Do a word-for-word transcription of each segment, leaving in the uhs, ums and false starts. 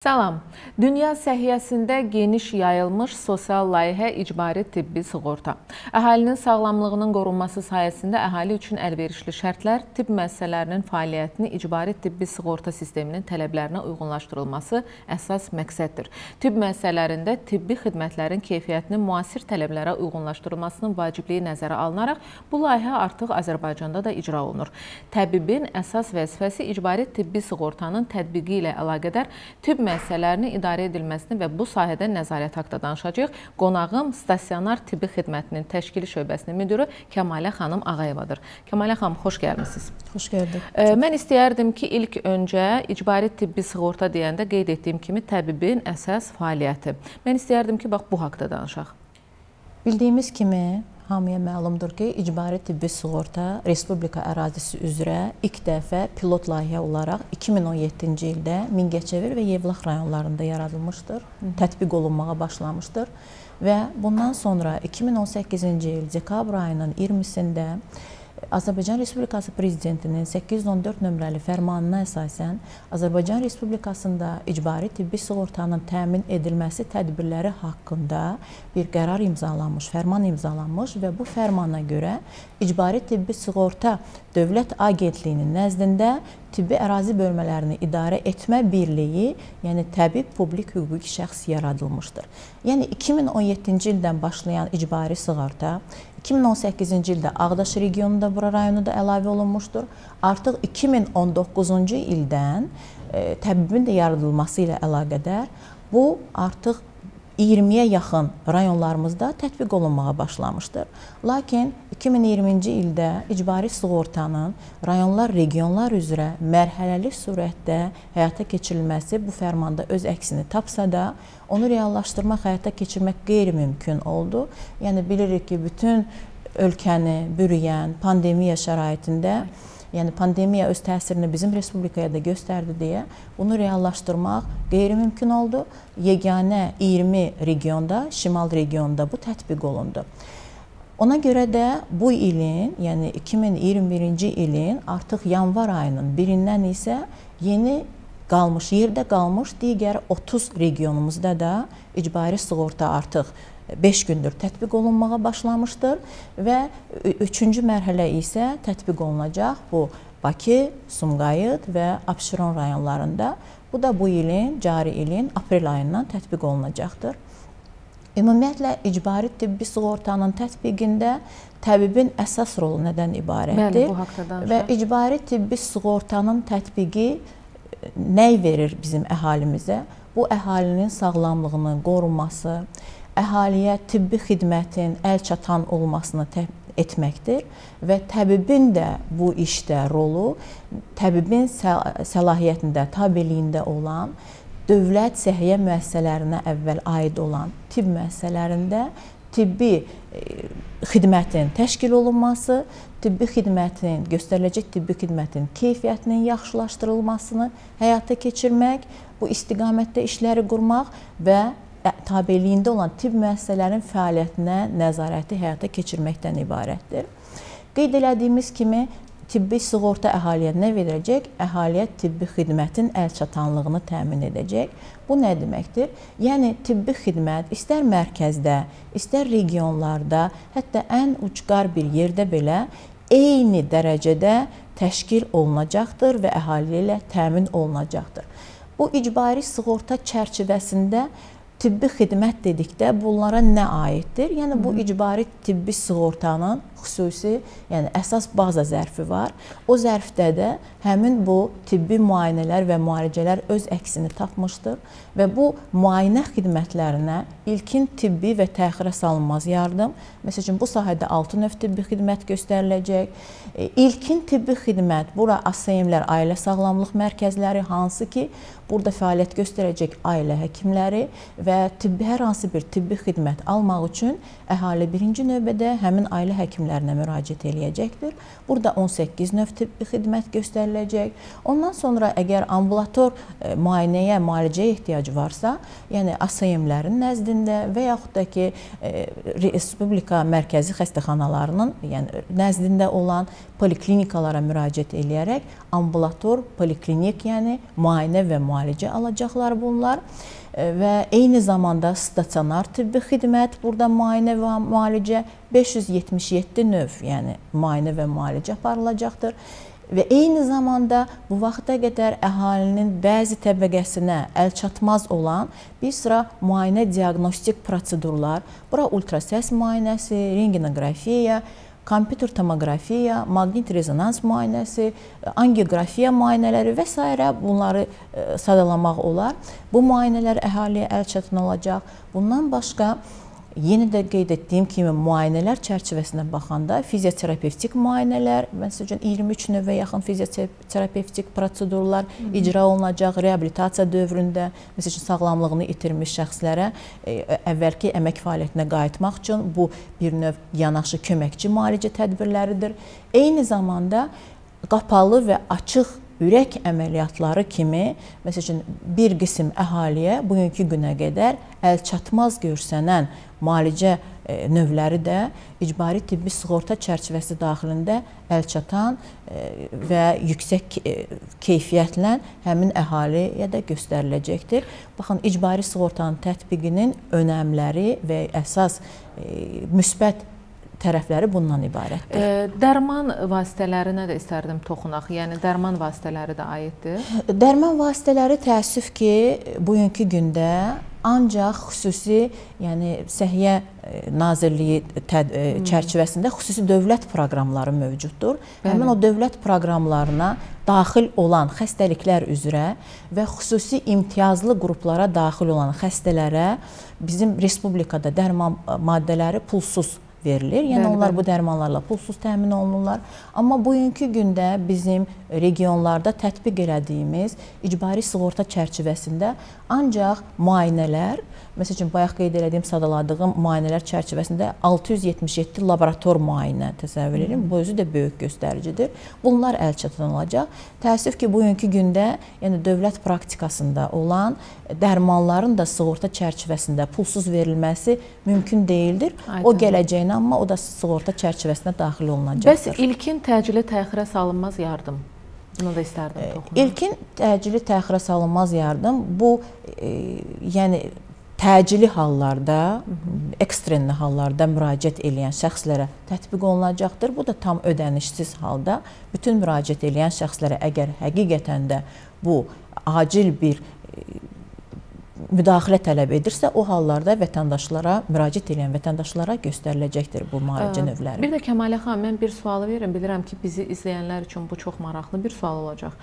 Salam. Dünya səhiyyəsində geniş yayılmış sosial layihə icbari tibbi sığorta. Əhalinin sağlamlığının qorunması sayəsində əhali üçün əlverişli şərtlər, tibb müəssisələrinin fəaliyyətini icbari tibbi sığorta sisteminin tələblərinə uyğunlaşdırılması əsas məqsəddir. Tibb müəssisələrində tibbi xidmətlərin keyfiyyətinin müasir tələblərə uyğunlaşdırılmasının vacibliyi nəzərə alınaraq, bu layihə artıq Azərbaycanda da icra olunur. Təbibin əsas vəzifəsi icbari tibbi sığortanın tətbiqi ilə əlaqədar tibb müəssisələrini idarə edilməsini və bu sahədə nəzarət haqqında danışacağıq. Qonağım stasionar tibbi xidmətinin təşkili şöbəsinin müdürü Kəmalə xanım Ağayevadır. Kəmalə xanım, xoş gəlmişsiniz. Xoş gördük. Mən istəyərdim ki, ilk öncə icbari tibbi sığorta deyəndə qeyd etdiyim kimi təbibin əsas fəaliyyəti. Mən istəyərdim ki, bax bu haqqda danışaq. Bildiyimiz kimi, hamıya məlumdur ki, icbari tibbi sığorta Respublika ərazisi üzrə ilk dəfə pilot layihə olaraq iki min on yeddinci ildə Mingəçevir və Yevlax rayonlarında yaradılmışdır, tətbiq olunmağa başlamışdır və bundan sonra iki min on səkkizinci il dekabr ayının iyirmisində Azərbaycan Respublikası Prezidentinin səkkiz yüz on dörd nömrəli fərmanına əsasən Azərbaycan Respublikasında icbari tibbi sığortanın təmin edilməsi tədbirləri haqqında bir qərar imzalanmış, fərman imzalanmış və bu fərmana görə icbari tibbi sığorta Dövlət Agentliyinin nəzdində tibbi ərazi bölmələrini idarə etmə birliyi, yəni təbib publik hüquqi şəxs yaradılmışdır. Yəni iki min on yeddinci ildən başlayan icbari sığorta iki min on səkkizinci ildə Ağdaş regionunda, bura rayonu da əlavə olunmuşdur. Artıq iki min on doqquzuncu ildən e, təbibin də yaradılması ilə əlaqədar bu artıq iyirmiyə yaxın rayonlarımızda tətbiq olunmağa başlamışdır. Lakin iki min iyirminci ildə icbari sığortanın rayonlar, regionlar üzrə mərhələli surətdə həyata keçirilməsi bu fərmanda öz əksini tapsa da, onu reallaşdırmaq, həyata keçirmək qeyri-mümkün oldu. Yəni bilirik ki, bütün ölkəni bürüyən pandemiya şəraitində, yəni pandemiya öz təsirini bizim respublikaya da göstərdi deyə bunu reallaşdırmaq qeyri-mümkün oldu. Yeganə iyirmi regionda, şimal regionda bu tətbiq olundu. Ona görə də bu ilin, yəni iki min iyirmi birinci ilin artıq yanvar ayının birindən isə yeni qalmış, yerdə qalmış digər otuz regionumuzda da icbari sığorta artıq beş gündür tətbiq olunmağa başlamışdır və üçüncü mərhələ isə tətbiq olunacaq bu Bakı, Sumqayıt və Abşeron rayonlarında. Bu da bu ilin, cari ilin aprel ayından tətbiq olunacaqdır. Ümumiyyətlə, icbari tibbi sığortanın tətbiqində təbibin əsas rolu nədən ibarətdir? Bəli, bu haqda danışaq. Və icbari tibbi sığortanın tətbiqi nəy verir bizim əhalimizə? Bu əhalinin sağlamlığının qorunması, əhaliyə tibbi xidmətin əlçatan olmasını etməkdir və təbibin də bu işdə rolu, təbibin səlahiyyətində, tabeliyində olan dövlət səhiyyə müəssisələrinə əvvəl aid olan tibb müəssisələrində tibbi xidmətin təşkil olunması, tibbi xidmətin, göstəriləcək tibbi xidmətin keyfiyyətinin yaxşılaşdırılmasını həyata keçirmək, bu istiqamətdə işləri qurmaq və tabeliyində olan tibb müəssisələrin fəaliyyətinə nəzarəti həyata keçirməkdən ibarətdir. Qeyd elədiyimiz kimi, tibbi sığorta əhaliyə nə verəcək? Əhaliyə tibbi xidmətin əlçatanlığını təmin edəcək. Bu nə deməkdir? Yəni, tibbi xidmət istər mərkəzdə, istər regionlarda, hətta ən ucqar bir yerdə belə eyni dərəcədə təşkil olunacaqdır və əhali ilə təmin olunacaqdır. Bu, icbari sığorta çərçivəsində tibbi xidmət dedikdə bunlara nə aiddir? Yəni, bu icbari tibbi sığortanın xüsusi, yəni əsas baza zərfi var. O zərfdə də həmin bu tibbi müayinələr və müalicələr öz əksini tapmışdır və bu müayinə xidmətlərinə ilkin tibbi və təxirə salınmaz yardım, məsəl üçün bu sahədə altı növ tibbi xidmət göstəriləcək. İlkin tibbi xidmət, bura A S M-lər, ailə sağlamlıq mərkəzləri, hansı ki, burada fəaliyyət göstərəcək ailə həkimləri və və tibbi hər hansı bir tibbi xidmət almaq üçün əhali birinci növbədə həmin ailə həkimlərinə müraciət eləyəcəkdir. Burada on səkkiz növ tibbi xidmət göstəriləcək. Ondan sonra əgər ambulator e, müayinəyə, müalicəyə ehtiyacı varsa, yəni A S M-lərin nəzdində və yaxud da ki, e, Respublika mərkəzi xəstəxanalarının yəni nəzdində olan poliklinikalara müraciət eləyərək ambulator, poliklinik, yəni müayinə və müalicə alacaqlar bunlar və eyni zamanda stasionar tibbi xidmət, burada müayinə və müalicə beş yüz yetmiş yeddi növ, yəni müayinə və müalicə aparılacaqdır. Və eyni zamanda bu vaxta qədər əhalinin bəzi təbəqəsinə əlçatmaz olan bir sıra müayinə diaqnostik prosedurlar, bura ultrasəs müayinəsi, rentgenografiya, kompüter tomoqrafiya, maqnit rezonans müayinəsi, angiografiya müayinələri və s. bunları sadalamaq olar. Bu müayinələr əhaliyə əlçatan olacaq. Bundan başqa, yenə də qeyd etdiyim kimi müayinələr çərçivəsinə baxanda fizioterapevtik müayinələr, məsələn iyirmi üç növə yaxın fizioterapevtik prosedurlar icra olunacaq reabilitasiya dövründə, məsələn sağlamlığını itirmiş şəxslərə əvvəlki əmək fəaliyyətinə qayıtmaq üçün bu bir növ yanaşı köməkçi müalicə tədbirləridir. Eyni zamanda qapalı və açıq ürək əməliyyatları kimi, məsələn, bir qism əhaliyə bugünkü günə qədər əlçatmaz görsənən müalicə növləri də icbari tibbi sığorta çərçivəsi daxilində əlçatan və yüksək keyfiyyətlə həmin əhaliyə də göstəriləcəkdir. Baxın, icbari sığortanın tətbiqinin önəmləri və əsas müsbət tərəfləri bundan ibarətdir. E, dərman vasitələrinə də istərdim toxunaq. Yəni dərman vasitələri də aiddir. Dərman vasitələri təəssüf ki, bugünkü gündə ancaq xüsusi, yəni Səhiyyə Nazirliyi hmm. çərçivəsində xüsusi dövlət proqramları mövcuddur. Bəli. Həmin o dövlət proqramlarına daxil olan xəstəliklər üzrə və xüsusi imtiyazlı qruplara daxil olan xəstələrə bizim respublikada dərman maddələri pulsuz verilir. Yəni bəli, onlar bəli. Bu dərmanlarla pulsuz təmin olunurlar. Amma bugünkü gündə bizim regionlarda tətbiq elədiyimiz icbari sığorta çərçivəsində ancaq müayinələr, məsələn, bayaq qeyd elədiyim, sadaladığım müayinələr çərçivəsində altı yüz yetmiş yeddi laborator müayinə təsəvvür edin. Bu özü də böyük göstəricidir. Bunlar əlçatan olacaq. Təəssüf ki, bugünkü gündə yəni dövlət praktikasında olan dərmanların da sığorta çərçivəsində pulsuz verilməsi mümkün deyildir. Aydın. O gələcəyinə, amma o da sığorta çərçivəsinə daxil olunacaqdır. Bəs ilkin təcili təxirə salınmaz yardım? Bunu da istərdim toxunaq. İlkin təcili təxirə salınmaz yardım bu e, yəni təcili hallarda, ekstrenli hallarda müraciət edən şəxslərə tətbiq olunacaqdır. Bu da tam ödənişsiz halda bütün müraciət edən şəxslərə əgər həqiqətən də bu acil bir müdaxilə tələb edirsə, o hallarda vətəndaşlara, müraciət edən vətəndaşlara göstəriləcəkdir bu müalicə növləri. Bir də Kəmalə xanım, mən bir sualı verirəm. Bilirəm ki, bizi izləyənlər üçün bu çox maraqlı bir sual olacaq.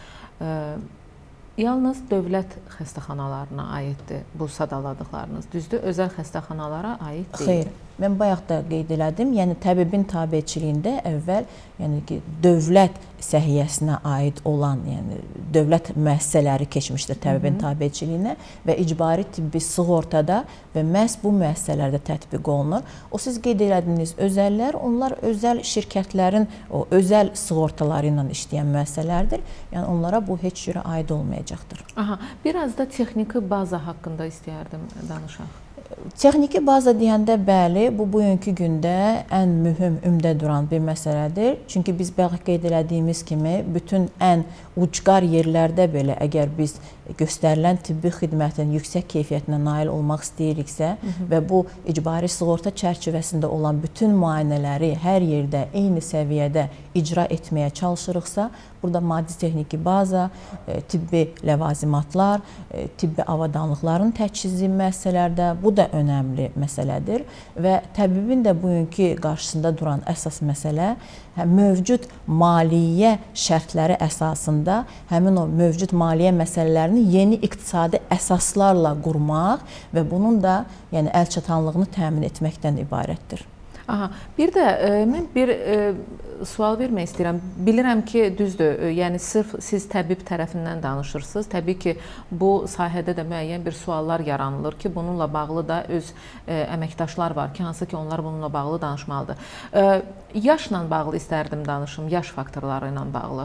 Yalnız dövlət xəstəxanalarına aiddir bu sadaladıqlarınız, düzdür? Özəl xəstəxanalara aid deyil. Xeyr, mən bayaq da qeyd elədim. Yəni təbibin tabeçiliyində əvvəl yəni ki, dövlət səhiyyəsinə aid olan, yəni dövlət müəssisələri keçmişdir təbibin tabeçiliyinə və icbari tibbi sığortada və məhz bu müəssisələrdə tətbiq olunur. O siz qeyd elədiyiniz özəllər, onlar özəl şirkətlərin o özəl sığortaları ilə işləyən müəssisələrdir. Yəni onlara bu heç cürə aid olmayacaqdır. Aha, biraz da texniki baza haqqında istəyərdim danışaq. Texniki baza deyəndə bəli, bu bugünkü gündə ən mühüm, ümdə duran bir məsələdir. Çünki biz bayaq qeyd elədiyimiz kimi bütün ən ucqar yerlərdə belə əgər biz göstərilən tibbi xidmətin yüksək keyfiyyətinə nail olmaq istəyiriksə Hı -hı. və bu icbari sığorta çərçivəsində olan bütün müayinələri hər yerdə eyni səviyyədə icra etməyə çalışırıqsa, burada maddi texniki baza, tibbi ləvazimatlar, tibbi avadanlıqların təchizi müəssisələrdə bu da önəmli məsələdir və təbibin də bugünkü qarşısında duran əsas məsələ mövcud maliyyə şərtləri əsasında həmin o mövcud maliyyə məsələlərini yeni iqtisadi əsaslarla qurmaq və bunun da yəni əlçatanlığını təmin etməkdən ibarətdir. Aha, bir də e, mən bir e, sual vermək istəyirəm. Bilirəm ki, düzdür, e, yəni sırf siz təbib tərəfindən danışırsınız. Təbii ki, bu sahədə də müəyyən bir suallar yaranılır ki, bununla bağlı da öz e, əməkdaşlar var ki, hansı ki, onlar bununla bağlı danışmalıdır. E, yaşla bağlı istərdim danışım, yaş faktorları ilə bağlı.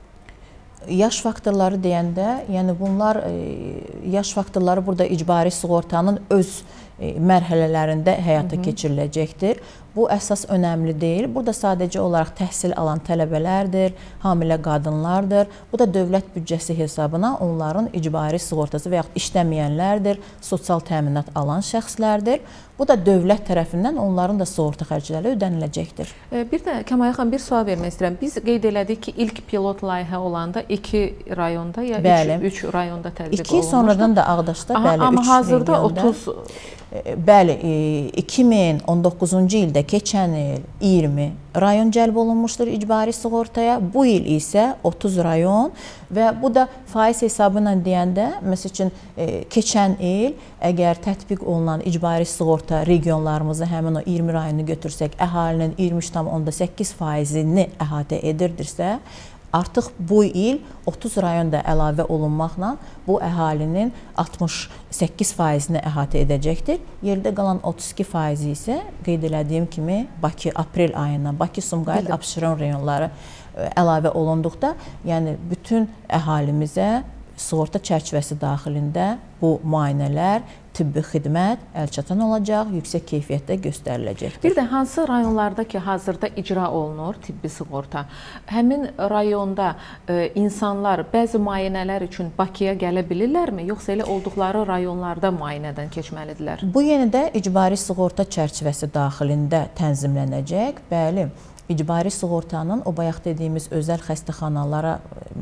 Yaş faktorları deyəndə, yəni bunlar, yaş faktorları burada icbari sığortanın öz mərhələlərində həyata keçiriləcəkdir. Bu əsas önəmli deyil. Burada sadəcə olaraq təhsil alan tələbələrdir, hamilə qadınlardır. Bu da dövlət büdcəsi hesabına onların icbari sığortası və yaxud işləməyənlərdir, sosial təminat alan şəxslərdir. Bu da dövlət tərəfindən onların da sığorta xərcləri ödəniləcəkdir. Bir də Kəmaya xanım, bir sual vermək istəyirəm. Biz qeyd elədik ki, ilk pilot layihə olanda iki rayonda ya üç, üç rayonda tətbiq olunmuşdu. İki, sonradan da Ağdaşda, Aha, bəli, amma üç hazırda regionda. otuz... Bəli, iki min on doqquzuncu ildə keçən il iyirmi rayon cəlb olunmuşdur icbari sığortaya. Bu il isə otuz rayon və bu da faiz hesabı ilə deyəndə, məsəl üçün keçən il əgər tətbiq olunan icbari sığorta regionlarımızı həmin o iyirmi rayonu götürsək, əhalinin iyirmi üç tam onda səkkiz faizini əhatə edirdirsə, artıq bu il otuz rayon da əlavə olunmaqla bu əhalinin altmış səkkiz faizini əhatə edəcəkdir. Yerdə qalan otuz iki faizi isə qeyd elədiyim kimi Bakı aprel ayından Bakı, Sumqayıt, Abşeron rayonları əlavə olunduqda, yəni bütün əhalimizə sığorta çərçivəsi daxilində bu müayinələr, tibbi xidmət əlçatan olacaq, yüksək keyfiyyətdə göstəriləcəkdir. Bir də hansı rayonlarda ki, hazırda icra olunur tibbi sığorta, həmin rayonda e, insanlar bəzi müayinələr üçün Bakıya gələ bilirlərmi, yoxsa elə olduqları rayonlarda müayinədən keçməlidirlər? Bu yenə də icbari sığorta çərçivəsi daxilində tənzimlənəcək. Bəli, icbari sığortanın o bayaq dediyimiz özəl xəstəxanalara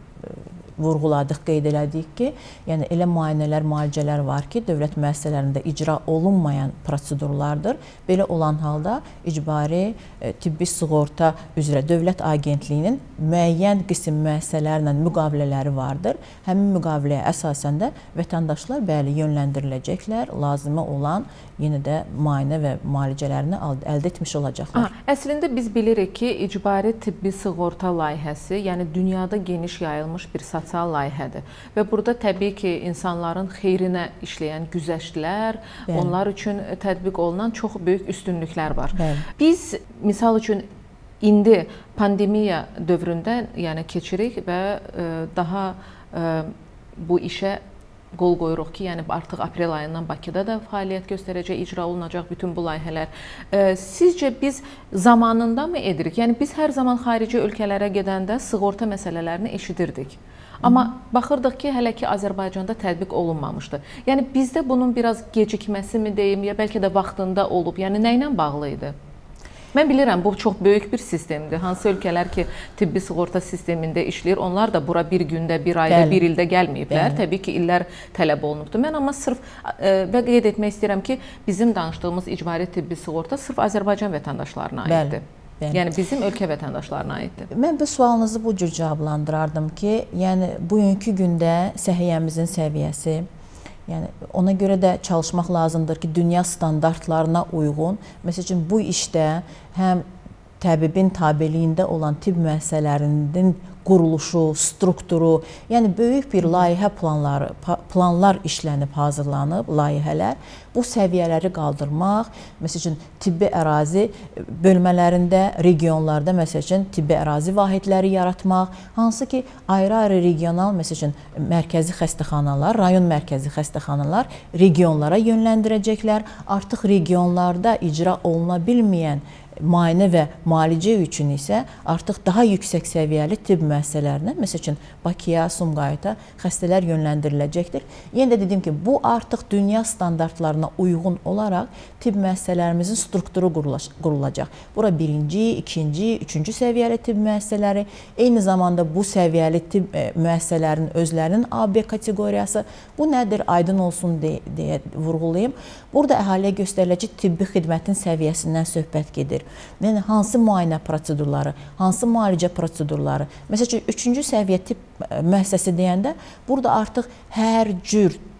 vurğuladıq, qeyd elədik ki, yəni elə müayinələr, müalicələr var ki, dövlət müəssisələrində icra olunmayan prosedurlardır. Belə olan halda icbari e, tibbi sığorta üzrə Dövlət Agentliyinin müəyyən qism müəssisələrlə müqavilələri vardır. Həmin müqaviləyə əsasən də vətəndaşlar bəli yönləndiriləcəklər, lazımı olan yenə də müayinə və müalicələrini əldə etmiş olacaqlar. Aha, əslində biz bilirik ki, icbari tibbi sığorta layihəsi, yəni dünyada geniş yayılmış bir sosial layihədir və burada təbii ki, insanların xeyrinə işləyən güzəştlər, bəli, onlar üçün tətbiq olunan çox böyük üstünlüklər var. Bəli. Biz misal üçün indi pandemiya dövründə yəni keçirik və e, daha e, bu işə qol qoyuruq ki, yəni artıq aprel ayından Bakıda da fəaliyyət göstərəcək, icra olunacaq bütün bu layihələr. E, sizcə biz zamanında mı edirik? Yəni biz hər zaman xarici ölkələrə gedəndə sığorta məsələlərini eşidirdik. Amma baxırdıq ki, hələ ki Azərbaycanda tətbiq olunmamışdı. Yəni bizdə bunun biraz gecikməsi mi deyim, ya bəlkə də vaxtında olub, yəni nə ilə bağlı idi? Mən bilirəm, bu çox böyük bir sistemdir. Hansı ölkələr ki, tibbi sığorta sistemində işləyir, onlar da bura bir gündə, bir ayda, Bəli. bir ildə gəlməyiblər. Bəli. Təbii ki, illər tələb olunubdur. Mən amma sırf e, və qeyd etmək istəyirəm ki, bizim danışdığımız icbari tibbi sığorta sırf Azərbaycan vətəndaşlarına aiddir. Bəli. Yəni bizim ölkə vətəndaşlarına aiddir. Mən bu sualınızı bu cür cavablandırardım ki, yəni bugünkü gündə səhiyyəmizin səviyyəsi, yəni ona görə də çalışmaq lazımdır ki, dünya standartlarına uyğun, məsəl üçün bu işdə həm təbibin tabeliyində olan tibb müəssisələrinin quruluşu, strukturu, yəni böyük bir layihə planları, planlar işlənib, hazırlanıb, layihələr. Bu səviyyələri qaldırmaq, məsəl üçün tibbi ərazi bölmələrində, regionlarda, məsəl üçün tibbi ərazi vahidləri yaratmaq, hansı ki, ayrı-ayrı regional, məsəl üçün mərkəzi xəstəxanalar, rayon mərkəzi xəstəxanalar regionlara yönləndirəcəklər. Artıq regionlarda icra oluna bilməyən müayinə və müalicə üçün isə artıq daha yüksək səviyyəli tibb müəssisələrinə, məsəl üçün Bakıya, Sumqayıta xəstələr yönləndiriləcəkdir. Yenə də dedim ki, bu artıq dünya standartlarına uyğun olaraq tibb müəssisələrimizin strukturu qurulacaq. Bura birinci, ikinci, üçüncü səviyyəli tibb müəssisələri, eyni zamanda bu səviyyəli tibb müəssisələrinin özlərinin A B kateqoriyası. Bu nədir? Aydın olsun deyə vurğulayım. Burada əhaliyə göstəriləcək tibbi xidmətin səviyyəsindən söhbət gedir. Yəni, hansı müayinə prosedurları, hansı müalicə prosedurları. Məsəl üçün, üçüncü səviyyə tibb müəssisəsi deyəndə, burada artıq hər cür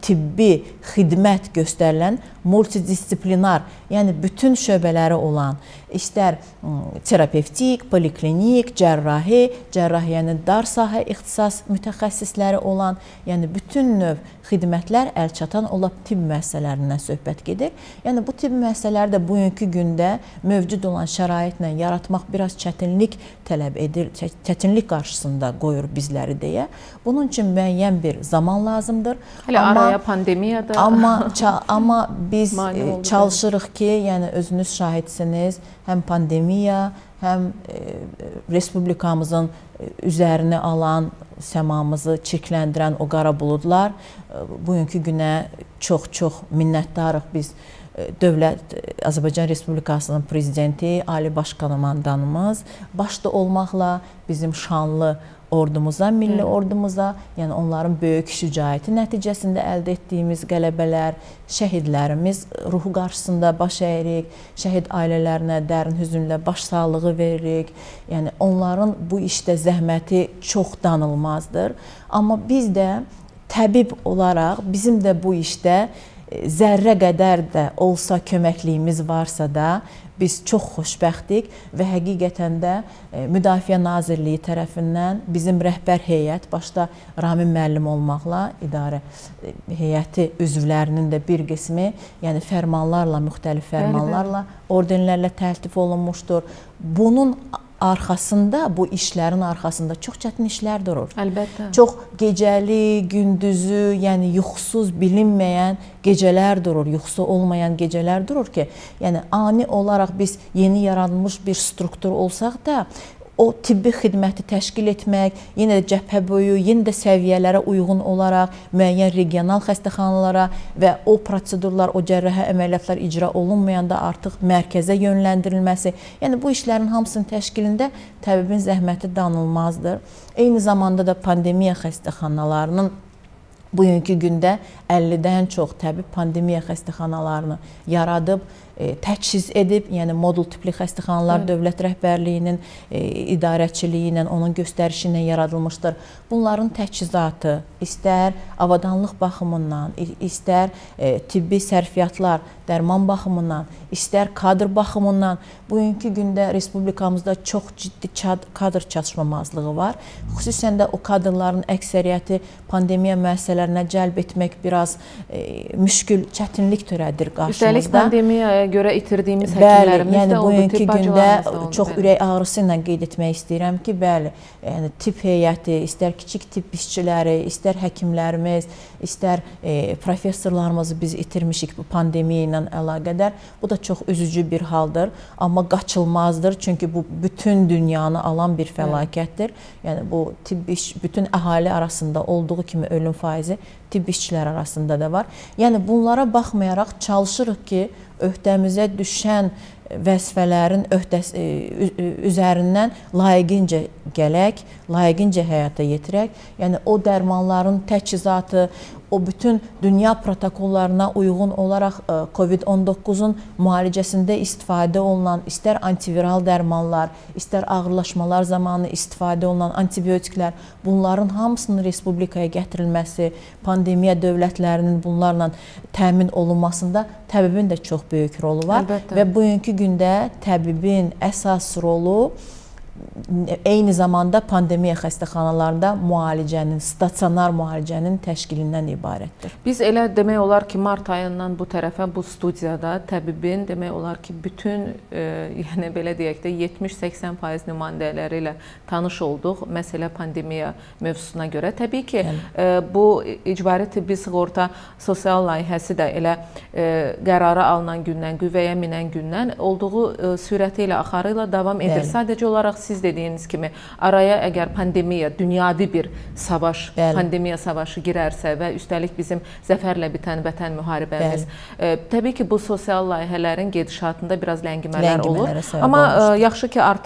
tibbi xidmət göstərilən multidisiplinar, yəni bütün şöbələri olan, istər terapevtik, poliklinik, cərrahi, cərrahiyyənin dar sahə ixtisas mütəxəssisləri olan, yəni bütün növ xidmətlər əlçatan olub tibb müəssisələrindən söhbət gedir. Yəni bu tibb müəssisələri də bugünkü gündə mövcud olan şəraitlə yaratmaq biraz çətinlik tələb edir, çətinlik qarşısında qoyur bizləri deyə. Bunun üçün müəyyən bir zaman lazımdır. Hələ amma, araya pandemiya da amma amma biz çalışırıq ki, yəni özünüz şahidsiniz, həm pandemiya, həm e, respublikamızın üzərini alan, səmamızı çirkləndirən o qara buludlar e, bugünkü günə çox-çox minnətdarıq biz. Dövlət, Azərbaycan Respublikasının prezidenti, Ali Baş Komandanımız başda olmaqla bizim şanlı ordumuza, milli Hı. ordumuza, yəni onların böyük şücaəti nəticəsində əldə etdiyimiz qələbələr, şəhidlərimiz ruhu qarşısında baş əyirik, şəhid ailələrinə dərin hüzünlə başsağlığı veririk. Yəni onların bu işdə zəhməti çox danılmazdır. Amma biz də təbib olaraq bizim də bu işdə zərrə qədər də olsa köməkliyimiz varsa da biz çox xoşbəxtik və həqiqətən də Müdafiə Nazirliyi tərəfindən bizim rəhbər heyət, başda Ramin müəllim olmaqla idarə heyəti üzvlərinin də bir qismi, yəni fərmanlarla, müxtəlif fərmanlarla, ordenlərlə təltif olunmuşdur. Bunun arxasında, bu işlərin arxasında çox çətin işlər durur. Əlbəttə. Çox gecəli, gündüzü, yəni yuxusuz, bilinməyən gecələr durur, yuxusu olmayan gecələr durur ki, yəni ani olaraq biz yeni yaranmış bir struktur olsaq da, o tibbi xidməti təşkil etmək, yenə də cəbhə boyu, yenə də səviyyələrə uyğun olaraq müəyyən regional xəstəxanalara və o prosedurlar, o cərrahi əməliyyatlar icra olunmayanda artıq mərkəzə yönləndirilməsi, yəni bu işlərin hamısının təşkilində təbibin zəhməti danılmazdır. Eyni zamanda da pandemiya xəstəxanalarının bugünkü gündə əllidən çox təbib pandemiya xəstəxanalarını yaradıb, e, təchiz edib, yəni modul tipli xəstəxanalar dövlət rəhbərliyinin e, idarəçiliyi ilə, onun göstərişi ilə yaradılmışdır. Bunların təchizatı istər avadanlıq baxımından, istər e, tibbi sərfiyyatlar, dərman baxımından, istər kadr baxımından bugünkü gündə respublikamızda çox ciddi kadr çatışmamazlığı var. Xüsusən də o kadrların əksəriyyəti pandemiya müəssisələrinə cəlb etmək biraz e, müşkül, çətinlik törədir qarşımızda. Üstəlik pandemiyaya görə itirdiyimiz həkimlərimiz yəni, də oldu, bugünkü tibb gündə oldu, çox bəli. ürək ağrısı ilə qeyd etmək istəyirəm ki, bəli, yəni tibb heyəti, istər kiçik tibb işçiləri, istər həkimlərimiz, istər e, professorlarımızı biz itirmişik bu pandemiya ilə əlaqədar. Bu da çox üzücü bir haldır, amma qaçılmazdır. Çünki bu bütün dünyanı alan bir fəlakətdir. Yəni bu tibb iş, bütün əhali arasında olduğu kimi ölüm faizi tibb işçilər arasında da var. Yəni bunlara baxmayaraq çalışırıq ki, öhdəmizə düşən vəzifələrin öhdəsi, üzərindən layiqincə gələk, layiqincə həyata yetirək. Yəni o dərmanların təchizatı, o bütün dünya protokollarına uyğun olaraq COVID on doqquzun müalicəsində istifadə olunan istər antiviral dərmanlar, istər ağırlaşmalar zamanı istifadə olunan antibiotiklər, bunların hamısının respublikaya gətirilməsi, pandemiya dövlətlərinin bunlarla təmin olunmasında təbibin də çox böyük rolu var. Əlbəttə. Və bugünkü gündə təbibin əsas rolu eyni zamanda pandemiya xəstəxanalarında müalicənin, stasionar müalicənin təşkilindən ibarətdir. Biz elə demək olar ki, mart ayından bu tərəfə, bu studiyada təbibin demək olar ki, bütün, e, yəni belə deyək də yetmiş səksən faiz nümayəndələri ilə tanış olduq məsələ pandemiya mövzusuna görə. Təbii ki, e, bu icbari tibbi sığorta sosial layihəsi də elə e, qərara alınan gündən, qüvvəyə minən gündən olduğu e, sürəti ilə, axarı ilə davam edir. Bəli. Sadəcə olaraq siz dediyiniz kimi araya əgər pandemiya, dünyavi bir savaş, Bəli. pandemiya savaşı girərsə və üstəlik bizim zəfərlə bitən vətən müharibəmiz, e, təbii ki, bu sosial layihələrin gedişatında biraz ləngimələr olur. Amma e, yaxşı ki, artıq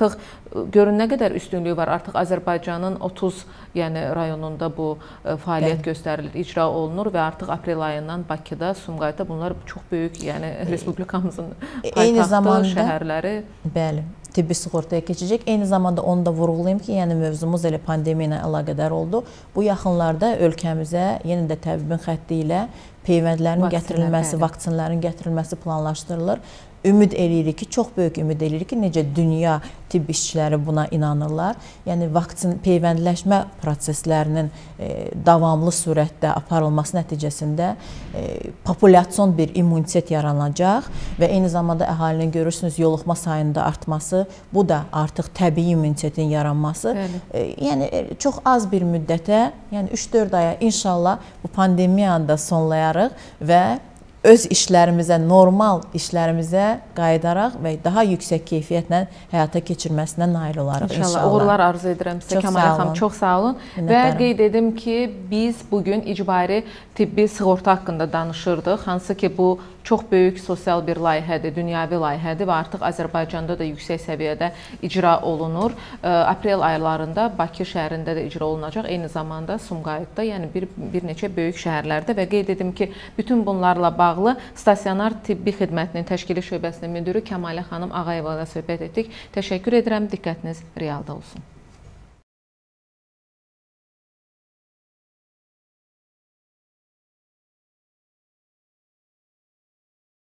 görün nə qədər üstünlüyü var. Artıq Azərbaycanın otuz yəni rayonunda bu fəaliyyət Bəli. göstərilir, icra olunur və artıq aprel ayından Bakıda, Sumqayıtda bunlar çox böyük, yəni respublikamızın paytaxtı şəhərləri. Bəli, tibbi sığortaya keçəcək. Eyni zamanda onu da vurğulayım ki, yəni mövzumuz elə pandemiya ilə əlaqədar oldu. Bu yaxınlarda ölkəmizə yenə də təbibin xətti ilə peyvəndlərin gətirilməsi, vaksinlərin gətirilməsi planlaşdırılır. Ümid eləyirik ki, çox böyük ümid eləyirik ki, necə dünya tibb işçiləri buna inanırlar. Yəni vaksin peyvəndləşmə proseslərinin e, davamlı surətdə aparılması nəticəsində e, populyasyon bir immunitet yaranacaq və eyni zamanda əhalinin görürsünüz yoluxma sayında artması, bu da artıq təbii immunitetin yaranması. E, yəni çox az bir müddətə, yəni üç dörd aya inşallah bu pandemiyanı da sonlayarıq və öz işlərimizə, normal işlərimizə qayıdaraq və daha yüksək keyfiyyətlə həyata keçirməsinə nail olarıq inşallah. İnşallah. Uğurlar arzu edirəm sizə Kəmalə xanım. Çox sağ olun. Və qeyd edim ki, biz bugün icbari tibbi sığorta haqqında danışırdıq. Hansı ki, bu çox böyük sosial bir layihədir, dünyavi layihədir və artıq Azərbaycanda da yüksək səviyyədə icra olunur. Aprel aylarında Bakı şəhərində də icra olunacaq. Eyni zamanda Sumqayıtda, yəni bir, bir neçə böyük şəhərlərdə və qeyd edim ki, bütün bunlarla bağlı stasionar tibbi xidmətinin təşkili şöbəsinin müdürü Kəmalə xanım Ağayeva ilə söhbət etdik. Təşəkkür edirəm. Diqqətiniz realda olsun.